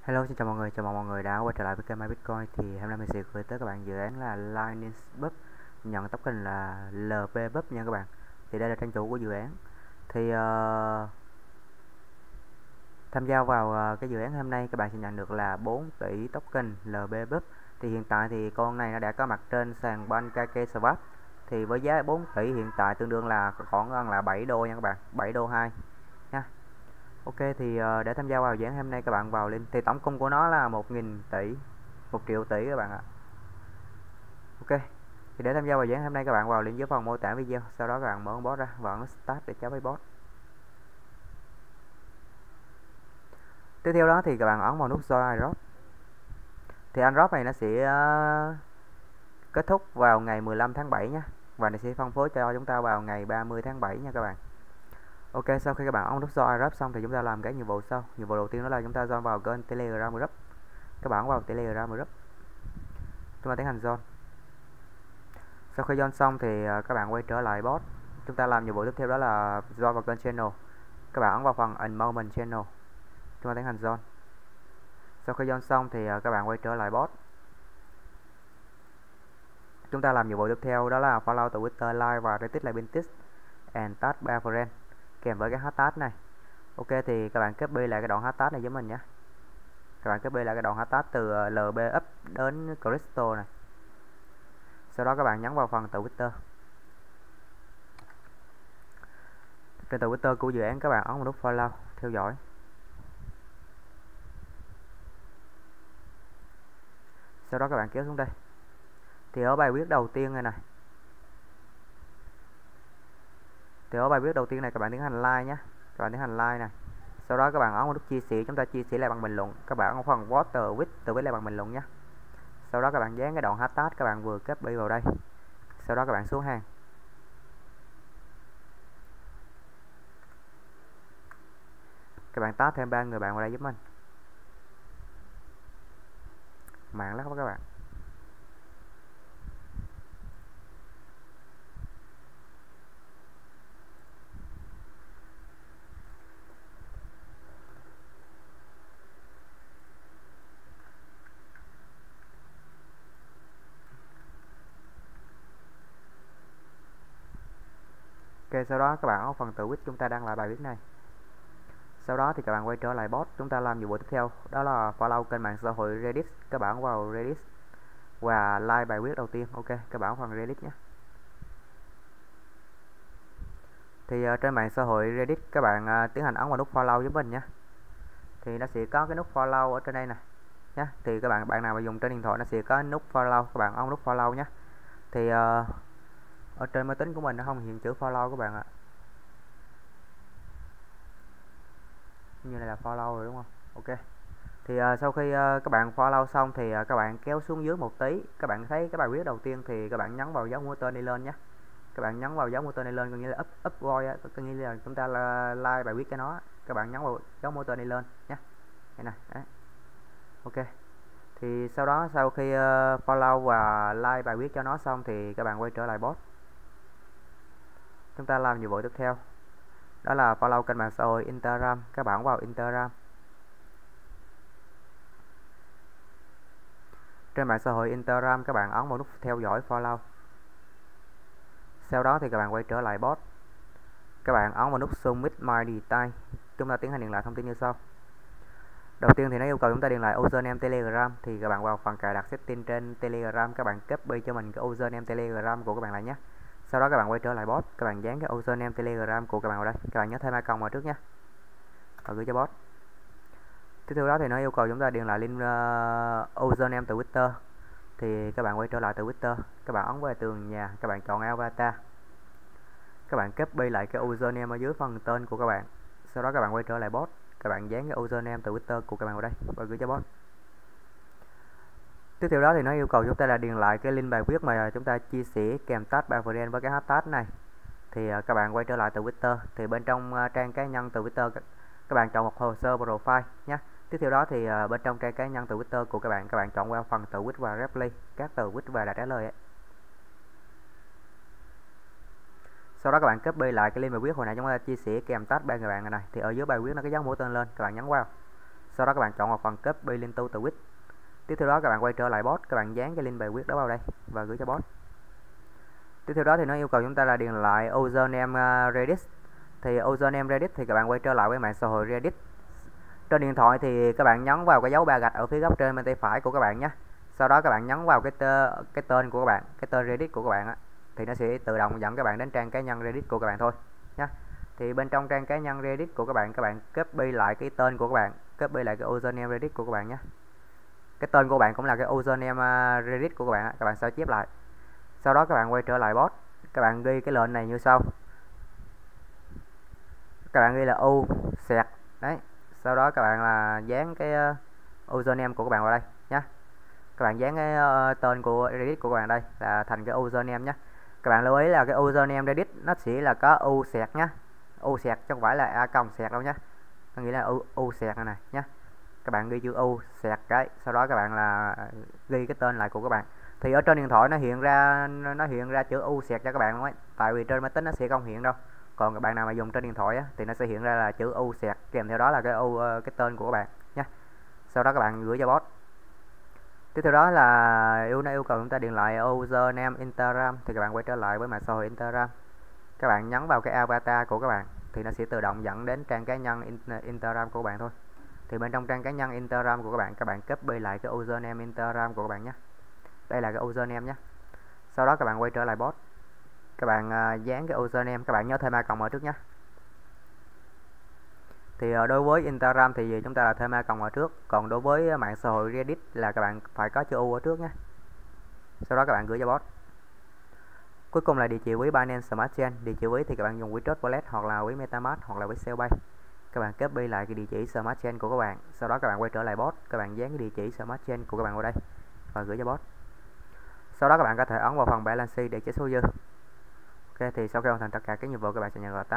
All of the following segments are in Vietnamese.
Hello, xin chào mọi người, chào mừng mọi người đã quay trở lại với kênh MyBitcoin. Thì hôm nay mình sẽ gửi tới các bạn dự án là Lightning Bub, nhận token là LP Bub nha các bạn. Thì đây là trang chủ của dự án. Thì tham gia vào cái dự án hôm nay các bạn sẽ nhận được là 4 tỷ token LP Bub. Thì hiện tại thì con này nó đã có mặt trên sàn PancakeSwap. Thì với giá 4 tỷ hiện tại tương đương là khoảng gần là 7 đô nha các bạn, 7 đô 2 nha. Ok, thì để tham gia vào dự án hôm nay các bạn vào link, thì tổng cung của nó là 1.000 tỷ, 1 triệu tỷ các bạn ạ. Ok, thì để tham gia vào dự án hôm nay các bạn vào link dưới phần mô tả video, sau đó các bạn mở con bot ra và ấn start để chào với bot. Tiếp theo đó thì các bạn ấn vào nút join airdrop. Thì airdrop này nó sẽ kết thúc vào ngày 15 tháng 7 nhé, và nó sẽ phân phối cho chúng ta vào ngày 30 tháng 7 nha các bạn. Ok, sau khi các bạn ấn nút join airdrop xong thì chúng ta làm cái nhiệm vụ sau. Nhiệm vụ đầu tiên đó là chúng ta join vào kênh Telegram group. Các bạn vào Telegram group, chúng ta tiến hành join. Sau khi join xong thì các bạn quay trở lại bot. Chúng ta làm nhiệm vụ tiếp theo đó là join vào kênh channel. Các bạn ấn vào phần Enrollment Channel, chúng ta tiến hành join. Sau khi join xong thì các bạn quay trở lại bot. Chúng ta làm nhiệm vụ tiếp theo đó là follow Twitter, like và retweet lại Pinterest and tag 3 friend kèm với cái hashtag này. Ok, thì các bạn copy lại cái đoạn hashtag này với mình nhé. Các bạn copy lại cái đoạn hashtag từ LB up đến Crystal này. Sau đó các bạn nhấn vào phần Twitter. Trên Twitter của dự án các bạn ấn vào nút follow, theo dõi. Sau đó các bạn kéo xuống đây. Thì ở bài viết đầu tiên này các bạn tiến hành like nhé. Các bạn tiến hành like này. Sau đó các bạn ấn vào nút chia sẻ, chúng ta chia sẻ lại bằng bình luận. Các bạn ở phần vote tweet lại bằng bình luận nhé. Sau đó các bạn dán cái đoạn hashtag các bạn vừa copy vào đây. Sau đó các bạn xuống hàng. Các bạn tag thêm 3 người bạn vào đây giúp mình. Mạng lắc các bạn. Ok, sau đó các bạn ở phần tweet chúng ta đăng lại bài viết này. Sau đó thì các bạn quay trở lại bot, chúng ta làm nhiệm vụ tiếp theo đó là follow kênh mạng xã hội Reddit. Các bạn vào Reddit và like bài viết đầu tiên. Ok, các bạn vào phần Reddit nhé. Thì trên mạng xã hội Reddit các bạn tiến hành ấn vào nút follow giúp mình nhé. Thì nó sẽ có cái nút follow ở trên đây nè nhé. Thì các bạn nào mà dùng trên điện thoại nó sẽ có nút follow, các bạn ấn nút follow nhé. Thì ở trên máy tính của mình nó không hiện chữ follow các bạn ạ. Như này là follow rồi đúng không? Ok. Thì sau khi các bạn follow xong thì các bạn kéo xuống dưới một tí. Các bạn thấy cái bài viết đầu tiên thì các bạn nhấn vào dấu mũi tên đi lên nhé. Các bạn nhấn vào dấu mũi tên đi lên, có nghĩa là up voice á, có nghĩa là chúng ta là like bài viết cho nó. Các bạn nhấn vào dấu mũi tên đi lên nhé. Đây này, đấy. Ok. Thì sau đó sau khi follow và like bài viết cho nó xong thì các bạn quay trở lại bot. Chúng ta làm nhiệm vụ tiếp theo đó là follow kênh mạng xã hội Instagram. Các bạn vào Instagram. Trên mạng xã hội Instagram các bạn ấn vào nút theo dõi follow. Sau đó thì các bạn quay trở lại bot. Các bạn ấn vào nút submit my detail. Chúng ta tiến hành điền lại thông tin như sau. Đầu tiên thì nó yêu cầu chúng ta điền lại username Telegram. Thì các bạn vào phần cài đặt setting trên Telegram, các bạn copy cho mình cái username Telegram của các bạn lại nhé. Sau đó các bạn quay trở lại bot, các bạn dán cái username Telegram của các bạn vào đây. Các bạn nhớ thêm icon vào trước nhé, và gửi cho bot. Tiếp theo đó thì nó yêu cầu chúng ta điền lại link username từ Twitter. Thì các bạn quay trở lại từ Twitter, các bạn ấn vào tường nhà, các bạn chọn avatar. Các bạn copy lại cái username ở dưới phần tên của các bạn. Sau đó các bạn quay trở lại bot, các bạn dán cái username từ Twitter của các bạn vào đây và gửi cho bot. Tiếp theo đó thì nó yêu cầu chúng ta là điền lại cái link bài viết mà chúng ta chia sẻ kèm tag 3 friend với cái hashtag này. Thì các bạn quay trở lại từ Twitter, thì bên trong trang cá nhân từ Twitter các bạn chọn một hồ sơ profile nhé. Tiếp theo đó thì bên trong trang cá nhân từ Twitter của các bạn chọn qua phần từ tweet và reply, các từ tweet và đã trả lời ấy. Sau đó các bạn copy lại cái link bài viết hồi nãy chúng ta chia sẻ kèm tag 3 người bạn này. Thì ở dưới bài viết nó có dấu mũi tên lên, các bạn nhấn vào. Sau đó các bạn chọn vào phần copy link to tweet. Tiếp theo đó các bạn quay trở lại bot, các bạn dán cái link bài viết đó vào đây và gửi cho bot. Tiếp theo đó thì nó yêu cầu chúng ta là điền lại username Reddit. Thì username Reddit thì các bạn quay trở lại với mạng xã hội Reddit. Trên điện thoại thì các bạn nhấn vào cái dấu ba gạch ở phía góc trên bên tay phải của các bạn nhé. Sau đó các bạn nhấn vào cái tên của các bạn, cái tên Reddit của các bạn á, thì nó sẽ tự động dẫn các bạn đến trang cá nhân Reddit của các bạn thôi nhé. Thì bên trong trang cá nhân Reddit của các bạn copy lại cái tên của các bạn, copy lại cái username Reddit của các bạn nhé. Cái tên của bạn cũng là cái username Reddit của các bạn á, các bạn sao chép lại. Sau đó các bạn quay trở lại bot, các bạn ghi cái lệnh này như sau. Các bạn ghi là u sẹt đấy. Sau đó các bạn là dán cái username của các bạn vào đây nhé. Các bạn dán cái tên của Reddit của các bạn đây là thành cái username nhé. Các bạn lưu ý là cái username Reddit nó chỉ là có u sẹt nhé, u sẹt chứ không phải là a còng sẹt đâu nhé. Có nghĩa là u sẹt này nhé. Các bạn ghi chữ u sẹt cái, sau đó các bạn là ghi cái tên lại của các bạn. Thì ở trên điện thoại nó hiện ra chữ u sẹt cho các bạn luôn ấy, tại vì trên máy tính nó sẽ không hiện đâu. Còn các bạn nào mà dùng trên điện thoại á, thì nó sẽ hiện ra là chữ u sẹt, kèm theo đó là cái tên của các bạn nhé. Sau đó các bạn gửi cho bot. Tiếp theo đó là nó yêu cầu chúng ta điền lại username Instagram. Thì các bạn quay trở lại với mạng xã hội Instagram, các bạn nhấn vào cái avatar của các bạn thì nó sẽ tự động dẫn đến trang cá nhân Instagram của các bạn thôi. Thì bên trong trang cá nhân Instagram của các bạn copy lại cái username Instagram của các bạn nhé. Đây là cái username nhé. Sau đó các bạn quay trở lại bot, các bạn dán cái username, các bạn nhớ thêm a cộng ở trước nhé. Thì đối với Instagram thì chúng ta là thêm a cộng ở trước, còn đối với mạng xã hội Reddit là các bạn phải có chữ u ở trước nhé. Sau đó các bạn gửi cho bot. Cuối cùng là địa chỉ ví Binance Smart Chain. Địa chỉ ví thì các bạn dùng ví Trust Wallet hoặc là ví MetaMask hoặc là ví Cellpay. Các bạn copy lại cái địa chỉ Smart Chain của các bạn. Sau đó các bạn quay trở lại bot, các bạn dán cái địa chỉ Smart Chain của các bạn vào đây và gửi cho bot. Sau đó các bạn có thể ấn vào phần balance để check số dư. Ok, thì sau khi hoàn thành tất cả các nhiệm vụ các bạn sẽ nhận là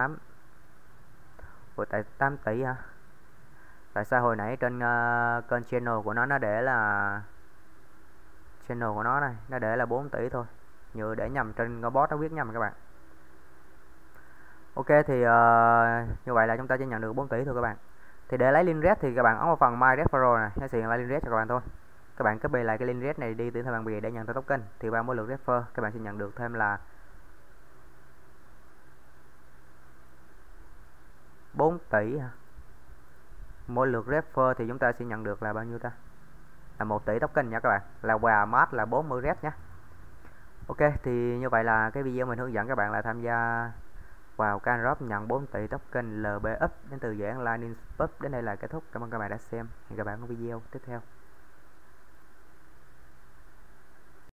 8 tỷ hả? Tại sao hồi nãy trên kênh channel của nó để là channel của nó này, nó để là 4 tỷ thôi. Như để nhầm trên bot nó viết nhầm các bạn. Ok, thì như vậy là chúng ta chỉ nhận được 4 tỷ thôi các bạn. Thì để lấy link red thì các bạn ấn vào phần My Referral này, nó sẽ hiện lại link red cho các bạn thôi. Các bạn copy lại cái link red này đi tuyển theo bạn bè để nhận thêm token. Thì vào mỗi lượt refer các bạn sẽ nhận được thêm là 4 tỷ hả? Mỗi lượt refer thì chúng ta sẽ nhận được là bao nhiêu ta? Là 1 tỷ token nha các bạn. Là quà mát là 40 red nhé. Ok, thì như vậy là cái video mình hướng dẫn các bạn là tham gia vào Candrop nhận 4 tỷ token LB up đến từ dự án Lightning Spot. Đến đây là kết thúc. Cảm ơn các bạn đã xem. Hẹn gặp bạn ở video tiếp theo.